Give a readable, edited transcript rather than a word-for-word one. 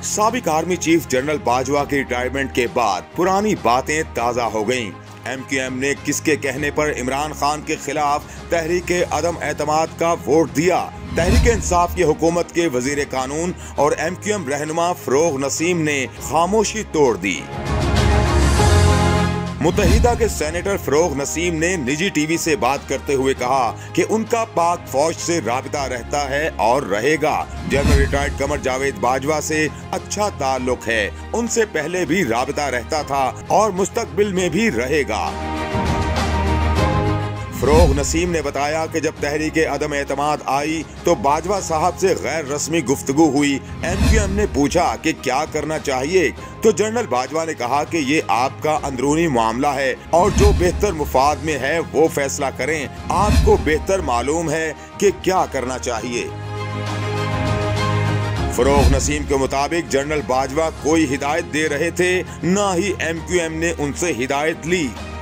साबिक army chief general Bajwa के retirement के बाद पुरानी बातें ताजा हो गईं। MQM ने किसके कहने पर इमरान खान के खिलाफ तहरीके अदम एतमाद का वोट दिया। तहरीके इंसाफ की हुकूमत के वजीर कानून और MQM रहनुमा फरोग नसीम ने खामोशी तोड़ दी। मुत्तहिदा के सेनेटर फरोग नसीम ने निजी टीवी से बात करते हुए कहा कि उनका पाक फौज से राबिता रहता है और रहेगा। जनरल रिटायर्ड कमर जावेद बाजवा से अच्छा ताल्लुक है, उनसे पहले भी राबिता रहता था और मुस्तकबिल में भी रहेगा। फरोग नसीम ने बताया कि जब तहरीके अदम एतमाद आई तो बाजवा साहब से गैर रस्मी गुफ्तगू हुई। MQM ने पूछा कि क्या करना चाहिए, तो जनरल बाजवा ने कहा कि ये आपका अंदरूनी मामला है और जो बेहतर मुफाद में है वो फैसला करें। आपको बेहतर मालूम है कि क्या करना चाहिए। फरोग नसीम के मुताबिक जनरल बाजवा कोई हिदायत दे रहे थे, न ही MQM ने उनसे हिदायत ली।